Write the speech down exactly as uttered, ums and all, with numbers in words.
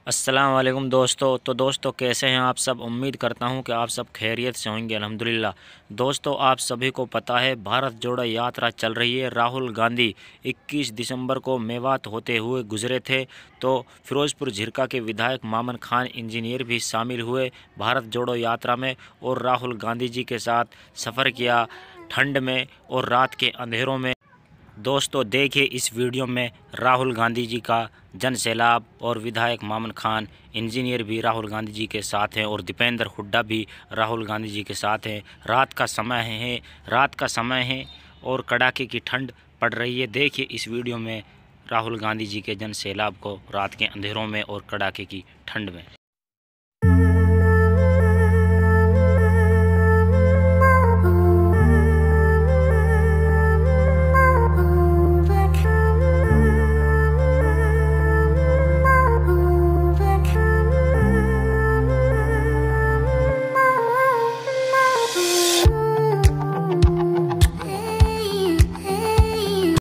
अस्सलाम वालेकुम दोस्तों। तो दोस्तों कैसे हैं आप सब। उम्मीद करता हूं कि आप सब खैरियत से होंगे अल्हम्दुलिल्लाह। दोस्तों आप सभी को पता है भारत जोड़ो यात्रा चल रही है। राहुल गांधी इक्कीस दिसंबर को मेवात होते हुए गुजरे थे। तो फिरोज़पुर झिरका के विधायक मामन खान इंजीनियर भी शामिल हुए भारत जोड़ो यात्रा में और राहुल गांधी जी के साथ सफ़र किया ठंड में और रात के अंधेरों में। दोस्तों देखिए इस वीडियो में राहुल गांधी जी का जन सैलाब और विधायक मामन खान इंजीनियर भी राहुल गांधी जी के साथ हैं और दीपेंद्र हुड्डा भी राहुल गांधी जी के साथ हैं। रात का समय है रात का समय है और कड़ाके की ठंड पड़ रही है। देखिए इस वीडियो में राहुल गांधी जी के जन सैलाब को रात के अंधेरों में और कड़ाके की ठंड में।